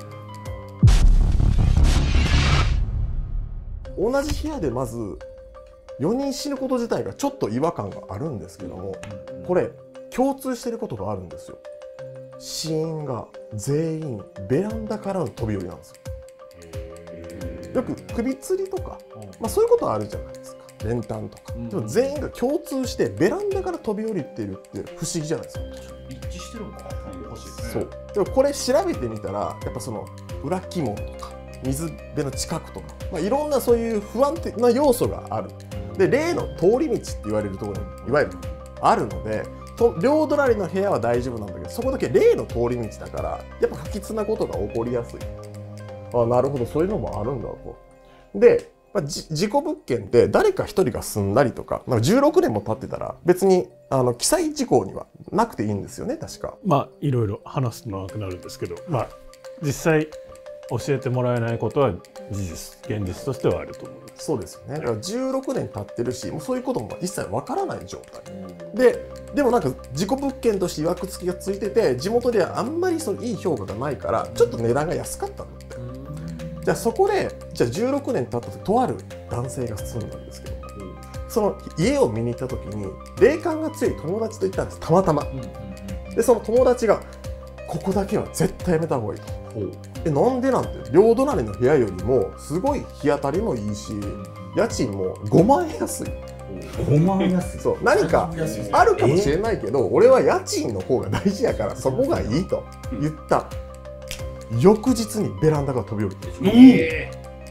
同じ部屋でまずよにん死ぬこと自体がちょっと違和感があるんですけども、これ共通していることがあるんですよ。死因が全員ベランダからの飛び降りなんですよ。よく首吊りとか、まあ、そういうことはあるじゃないですか。練炭とか、でも全員が共通してベランダから飛び降りているって不思議じゃないですか。 一致してるのか。 そうでもこれ調べてみたらやっぱその裏鬼門とか水辺の近くとか、まあ、いろんなそういう不安定な要素がある。で例の通り道って言われるところにいわゆるあるので、と両隣の部屋は大丈夫なんだけど、そこだけ例の通り道だからやっぱ不吉なことが起こりやすい。あなるほどそういうのもあるんだと。でまあ、事故物件って誰か一人が住んだりとか、まあ、じゅうろくねんも経ってたら別にあの記載事項にはなくていいんですよね確か。 まあいろいろ話すのはなくなるんですけど、まあ実際教えてもらえないことは事実現実としてはあると思います。 そうですよね。だからじゅうろくねん経ってるし、もうそういうことも一切わからない状態で、でもなんか事故物件としていわくつきがついてて、地元ではあんまりそのいい評価がないからちょっと値段が安かったんだって。じゃあそこでじゃあじゅうろくねん経ったととある男性が住んだんですけど、その家を見に行った時に霊感が強い友達と行ったんです、たまたま。でその友達がここだけは絶対やめた方がいいと。えなんでなんて、両隣の部屋よりもすごい日当たりもいいし、家賃もごまんえん安い。 ごまん安い。 そう何かあるかもしれないけど、俺は家賃の方が大事やからそこがいいと言った翌日にベランダから飛び降りてる。え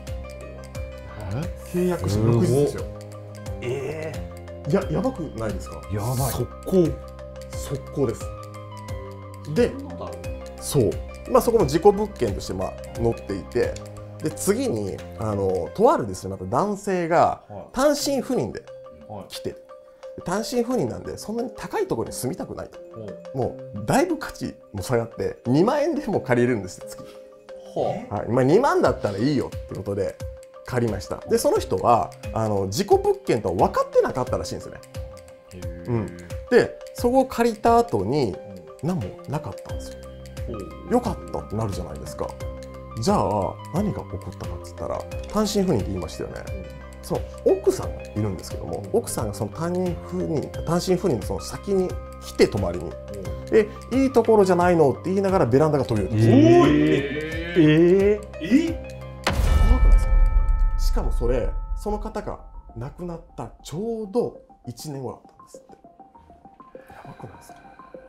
ー、契約した翌日ですよ。ええー、ややばくないですか。 やばい。 速攻速攻です。でそうまあそこも事故物件としてまあ載っていて、で次にあのとあるですねまた男性が単身赴任で来て、単身赴任なんでそんなに高いところに住みたくないと。もうだいぶ価値も下がってにまんえんでも借りれるんですよ月。はい、まあにまんだったらいいよってことで借りました。でその人はあの事故物件とは分かってなかったらしいんですよね。うん、でそこを借りた後に何もなかったんですよ。よかったってなるじゃないですか。じゃあ何が起こったかっつったら、単身赴任って言いましたよね。その奥さんがいるんですけども、奥さんがその単身赴任単身赴任のその先に来て泊まりに、えいいところじゃないのって言いながらベランダが飛び降りてるんですよ。えー、えー、怖くないですか。しかもそれその方が亡くなったちょうどいちねんごだった。 ですって。やばくないですか？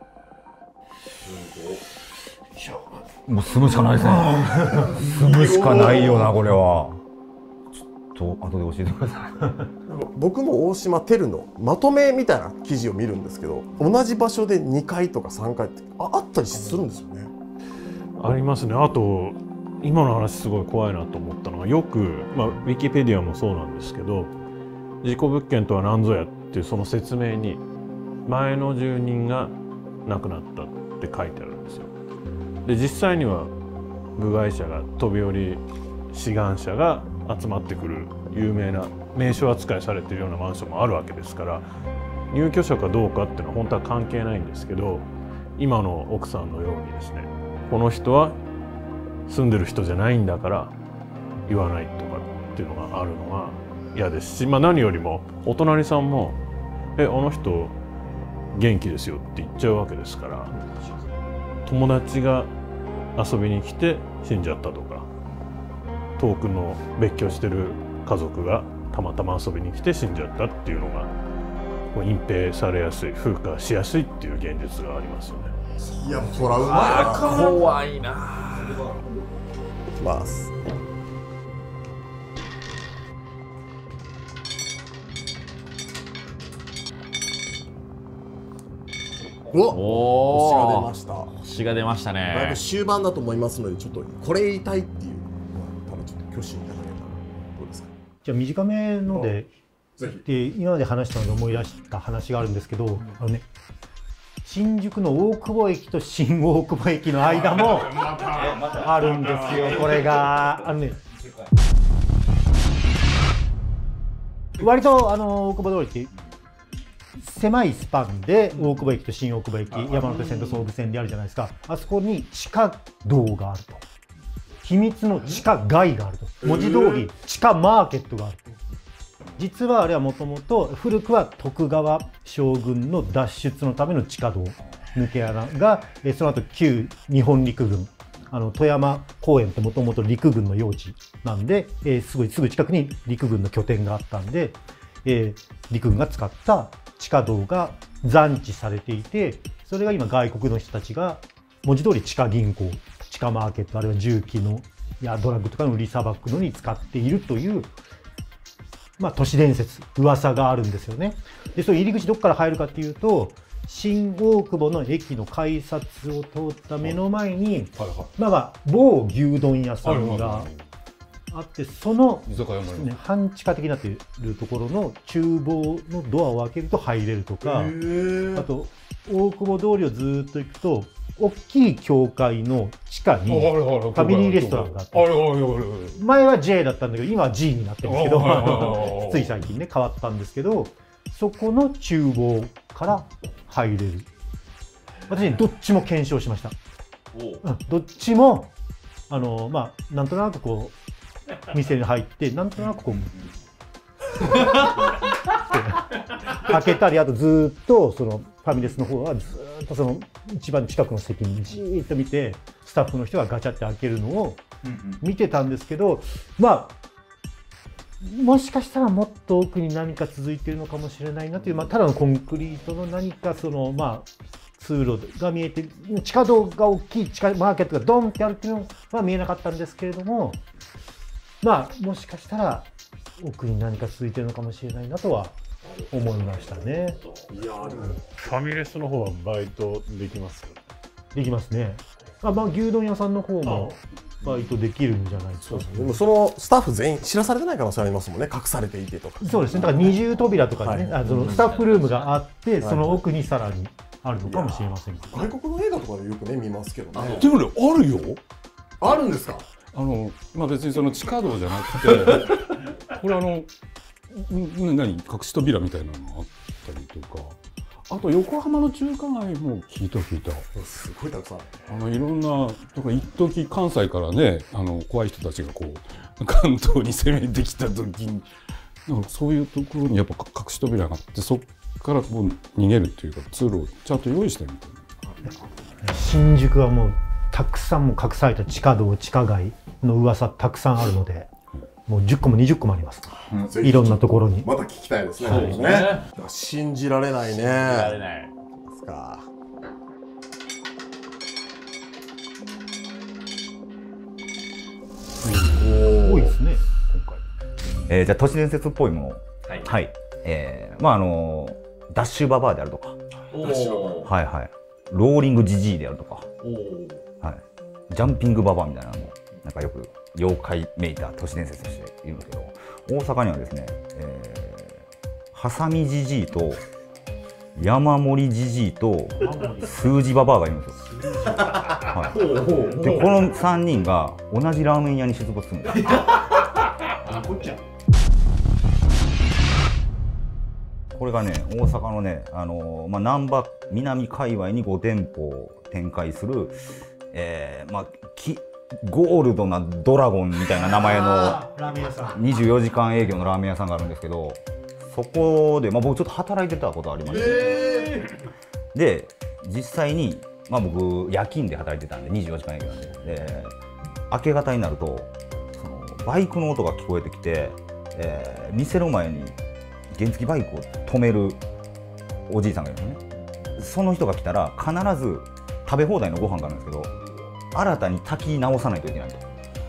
もう住むしかないですね。住むしかないよなこれは。ちょっと後で教えてください。 僕も大島テルのまとめみたいな記事を見るんですけど、同じ場所でにかいとかさんかいって あ, あったりするんですよね。 ありますね。あと今の話すごい怖いなと思ったのが、よく、まあ、ウィキペディアもそうなんですけど、事故物件とは何ぞやっていうその説明に前の住人が亡くなったって書いてあるんですよ。で実際には部外者が飛び降り志願者が集まってくる有名な名所扱いされているようなマンションもあるわけですから、入居者かどうかっていうのは本当は関係ないんですけど、今の奥さんのようにですね、この人は住んでる人じゃないんだから言わないとかっていうのがあるのが嫌ですし、まあ、何よりもお隣さんも「えあの人元気ですよ」って言っちゃうわけですから、友達が遊びに来て死んじゃったとか、遠くの別居してる家族がたまたま遊びに来て死んじゃったっていうのがこう隠蔽されやすい、風化しやすいっていう現実がありますよね。 いやトラウマやな。 怖いな。 いきます。おお星が出ました。 星が出ましただいぶね。 終盤だと思いますので、ちょっとこれ言いたいっていうのは多分ちょっと挙手いただけたらどうですか。 じゃあ短めのでぜひ。 で今まで話したので思い出した話があるんですけど、あのね、新宿の大久保駅と新大久保駅の間もあるんですよ。これがあのね、割とあの大久保通りって狭いスパンで大久保駅と新大久保駅、山手線と総武線であるじゃないですか。あそこに地下道があると、秘密の地下街があると、文字通り地下マーケットがあると。実はあれはもともと古くは徳川将軍の脱出のための地下道、抜け穴がえその後旧日本陸軍、あの富山公園ってもともと陸軍の用地なんで、えー、すごいすぐ近くに陸軍の拠点があったんで、えー、陸軍が使った地下道が残地されていて、それが今外国の人たちが文字通り地下銀行、地下マーケット、あるいは重機のやドラッグとかの売りさばくのに使っているという、まあ、都市伝説、噂があるんですよね。で、その入り口どこから入るかっていうと、新大久保の駅の改札を通った目の前に、まあまあ某牛丼屋さんがあって、その、ね、半地下的になっているところの厨房のドアを開けると入れるとか、あと大久保通りをずっと行くと大きい教会の地下にファミリーレストランがあって、前は ジェイ だったんだけど今は ジー になってるんですけど、つい最近ね変わったんですけど、そこの厨房から入れる。私どっちも検証しました。どっちもあのまあなんとなくこう店に入ってなんとなくこう開けたり、あとずっとそのファミレスの方はずっとその一番近くの席にじーっと見て、スタッフの人がガチャって開けるのを見てたんですけど、まあもしかしたらもっと奥に何か続いているのかもしれないなという、まあ、ただのコンクリートの何かそのまあ通路が見えて、地下道が大きい地下マーケットがドンってあるっていうのは見えなかったんですけれども、まあもしかしたら奥に何か続いているのかもしれないなとは思いましたね。 いやでもファミレスの方はバイトできますよ。 できますね。あ、まあ牛丼屋さんの方もバイトできるんじゃないですか。 でもそのスタッフ全員知らされてない可能性ありますもんね。隠されていてとか。 そうですね。だから二重扉とかね、はい、あそのスタッフルームがあって、その奥にさらにあるのかもしれません。 外国の映画とかでよくね見ますけどね。 でもねあるよ。 あるんですか。 あのまあ別にその地下道じゃなくてこれあの何隠し扉みたいなのがあったりとか、あと横浜の中華街も聞いた聞いた。 すごいたくさん。 あのいろんなとか一時関西からね、あの怖い人たちがこう関東に攻めてきた時に、なんかそういうところにやっぱ隠し扉があって、そっからこう逃げるっていうか通路をちゃんと用意してるみたいな。 新宿はもうたくさんも隠された地下道地下街の噂たくさんあるので、 もうじゅっこもにじゅっこもあります。 ぜひいろんなところに。 また聞きたいですね。 そうですね。 信じられないね。 やれない。 ですか。 多いですね、今回。 えー、じゃあ都市伝説っぽいものを、 はいはいえー、まああのダッシュババアであるとか、 おはいはい、ローリングジジイであるとか、はい、ジャンピングババアみたいなのもなんかよく妖怪めいた都市伝説としているんですけど、大阪にはですね、えー、ハサミジジイと山盛りジジイと数字ババアがいるんですよ。はい、でこのさんにんが同じラーメン屋に出没するんですよ。これがね、大阪のね、あのーまあ、難波南界隈にご店舗を展開する、えーまあ、きゴールドなドラゴンみたいな名前のラーメン屋さん。 にじゅうよじかん営業のラーメン屋さんがあるんですけど、そこで、まあ、僕ちょっと働いてたことありまして、えー、で実際に、まあ、僕夜勤で働いてたんでにじゅうよじかん営業なんで、で明け方になるとそのバイクの音が聞こえてきて、えー、店の前に原付バイクを止めるおじいさんがいるのね。その人が来たら必ず食べ放題のご飯があるんですけど、新たに炊き直さないといけないと。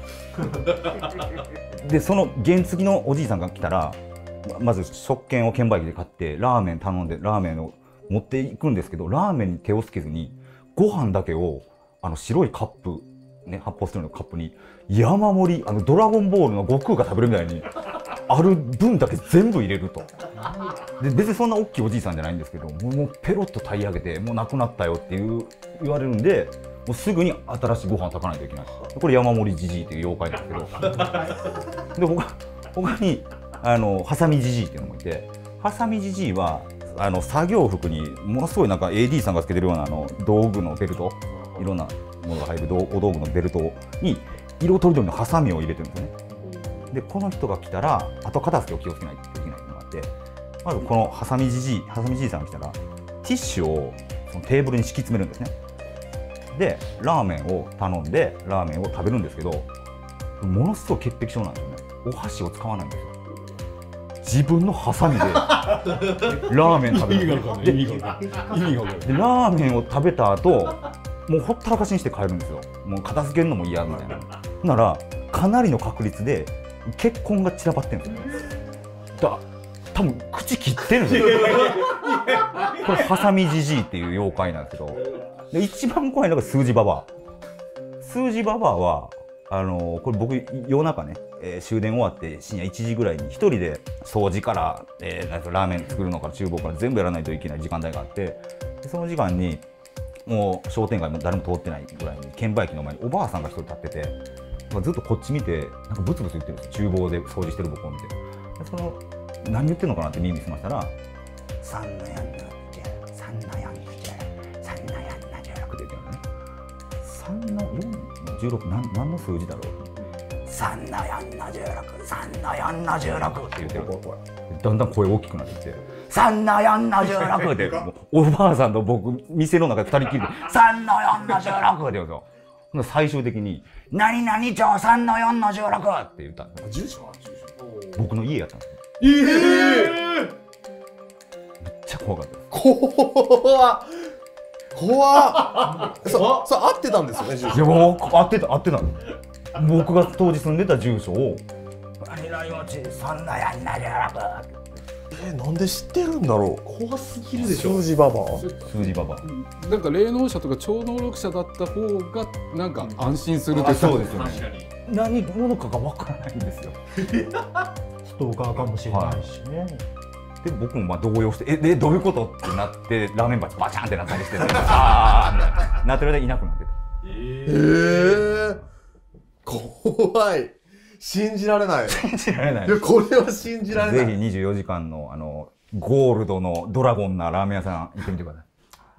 でその原付のおじいさんが来たらまず食券を券売機で買ってラーメン頼んでラーメンを持っていくんですけど、ラーメンに手をつけずにご飯だけをあの白いカップ、ね、発泡スチロールのカップに山盛り、あのドラゴンボールの悟空が食べるみたいにある分だけ全部入れると。で別にそんな大きいおじいさんじゃないんですけど、もうもうペロッと平らげてもうなくなったよっていう言われるんで、もうすぐに新しいご飯炊かないといけない。これ山盛りじじいっていう妖怪なんですけど、で他他にあのハサミじじいっていうのもいて、ハサミじじいはあの作業服にものすごいなんか エーディー さんがつけてるようなあの道具のベルト、いろんなものが入るお道具のベルトに色とりどりのハサミを入れてるんですよね。でこの人が来たら後片付けを気をつけないといけないのがあって、まずこのハサミじじいハサミじじいさんが来たらティッシュをそのテーブルに敷き詰めるんですね。でラーメンを頼んでラーメンを食べるんですけど、ものすごい潔癖症なんですよね。お箸を使わないんですよ。自分のハサミでラーメン食べる。で意味がわかる。意味がわかる。 でラーメンを食べた後もうほったらかしにして帰るんですよ。もう片付けるのも嫌みたいな。ならかなりの確率で血痕が散らばってるんですよ。だ多分口切ってるんですよ。これハサミじじいっていう妖怪なんですけど、で一番怖いのが数字ババア。数字ババアはあのー、これ僕夜中ね、えー、終電終わって深夜いちじぐらいに一人で掃除から、えー、なんかラーメン作るのから厨房から全部やらないといけない時間帯があって、でその時間にもう商店街も誰も通ってないぐらいに券売機の前におばあさんが一人立ってて、ずっとこっち見てなんかブツブツ言ってるんですよ。厨房で掃除してる僕を見て、でその何言ってるのかなって耳澄ましたら「さんのやんなじゃさんのやんなじゃさんのやんなじゃなくて」って言うんだね。さんのよんのじゅうろく、何何の数字だろう。さんのよんのじゅうろく、さんのよんのじゅうろくって言ってる。だんだん声大きくなってきて「さんのよんのじゅうろく」ってもうおばあさんと僕店の中でふたりきりで「さんのよんのじゅうろく」って言うんですよ。最終的に「何々町さんのよんのじゅうろく」って言ったんですよ。 住所は僕の家やったんですよ。 ええー、 めっちゃ怖かったです。 怖っ怖っそそ合ってたんですよね、住所。 いやもう合ってた合ってたの。僕が当時住んでた住所を「何々町さんのよんのじゅうろく」 えー、なんで知ってるんだろう。 怖すぎるでしょ。 数字ババア。 数字ババア。 なんか霊能者とか超能力者だった方がなんか安心するというか。 そうですよね。何者かがわからないんですよ。 ストーカーかもしれないしね。 で僕もまあ動揺して「えでどういうこと?」ってなってラーメン鉢バチャンってなったりして「ああ」みたいななってる間いなくなってた。 えー、怖い。信じられない。 信じられない。 いやこれは信じられない。 ぜひにじゅうよじかんのあのゴールドのドラゴンなラーメン屋さん行ってみてください。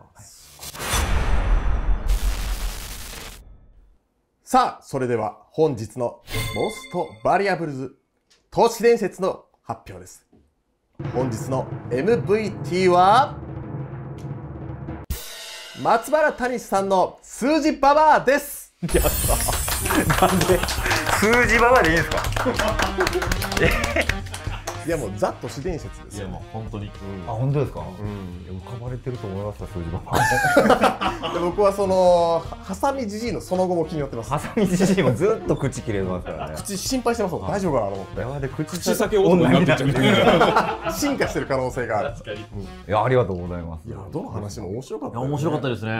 さあそれでは本日のモストバリアブルズ都市伝説の発表です。本日の エムブイティー は松原谷さんの数字ババアです。 やった。なんで数字ババでいいんですか？ いやもうザ都市伝説ですよ。 いやもう本当に、 あ、本当ですか？ うん、 浮かばれてると思いますか、数字ババ。 で僕はそのハサミじじいのその後も気になってます。 ハサミ自身もずっと口切れますからね。 口心配してますもん。大丈夫かなと思って。 やばで口口先男になってっちゃうみたいな。 進化してる可能性がある。 いや、ありがとうございます。 いや、どの話も面白かった、 いや面白かったですね。 うん、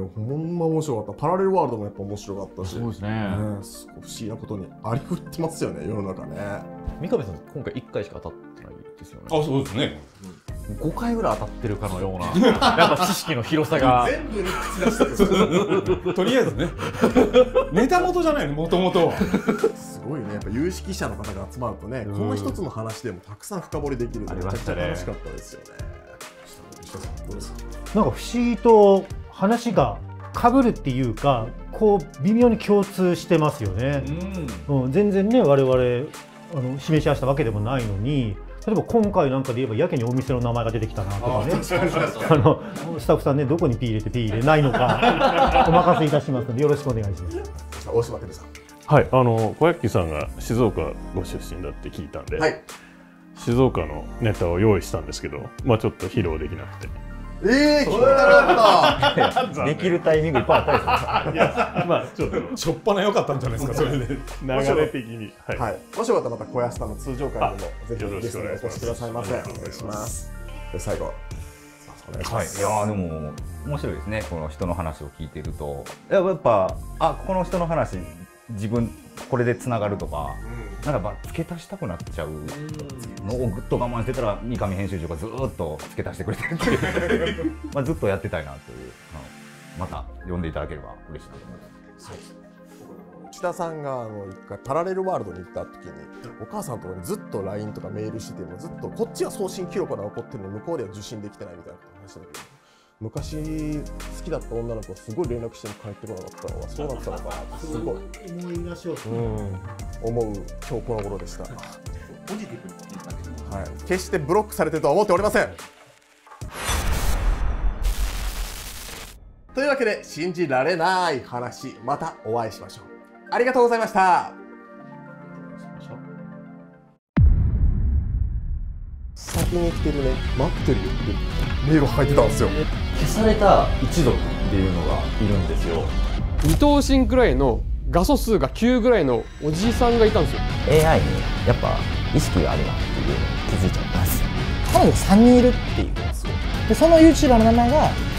ほんま面白かった。パラレルワールドもやっぱ面白かったし。 そうですね。 ね、すごい不思議なことにありふってますよね、世の中ね。 三上さん今回いっかいしか当たってないですよね。 あ、そうですね。 ごかいぐらい当たってるかのようなやっぱ知識の広さが全部に口出してる。 とりあえずね。ネタ元じゃないの、もともとは。 すごいね、やっぱ有識者の方が集まるとね、この一つの話でもたくさん深掘りできるので、めちゃくちゃ楽しかったですよね。どうですか？ なんか不思議と話が被るっていうか、こう微妙に共通してますよね。うん、全然ね我々あの示し合わせたわけでもないのに、例えば今回なんかで言えばやけにお店の名前が出てきたなとかね、あのスタッフさんねどこに P 入れて P 入れないのかお任せいたしますのでよろしくお願いします。 大島照さん。 はい、あの小焼さんが静岡ご出身だって聞いたんで、 はい、 静岡のネタを用意したんですけど、まあちょっと披露できなくて。 ええー、聞きたかった。 できるタイミングいっぱいあったですよ。 いや、まあちょっとしょっぱな良かったんじゃないですか、それで。 流れ的に。 はい。はい、もしよかったらまた小安さんの通常会にもぜひゲストにお越しくださいませ。お願いします。で最後。お願いします。 はい、いやでも面白いですね。この人の話を聞いていると、やっぱあこの人の話自分これでつながるとか。なんか付け足したくなっちゃうのをぐっと我慢してたら三上編集長がずっと付け足してくれてるっていうまあずっとやってたいなという、また呼んでいただければ嬉しいなと思います。はい、 内田さんがあの一回パラレルワールドに行った時にお母さんとかにずっと ライン とかメールしててもずっとこっちは送信記録が残ってるのに向こうでは受信できてないみたいなことを話した時に、昔好きだった女の子すごい連絡しても帰ってこなかったのはそうなったのかなってすごい思い出しようと思う今日この頃でした。ポジティブに言ったけど、はい、決してブロックされてるとは思っておりません。というわけで信じられない話、またお会いしましょう。ありがとうございました。先に来てるね、待ってるよってメール入ってたんですよ。 消された一族っていうのがいるんですよ。 二頭身くらいの画素数がきゅうぐらいのおじいさんがいたんですよ。 エーアイ にやっぱ意識があるなっていうのに気づいちゃったんです。彼女さんにんいるっていう。でその ユーチューバー の名前が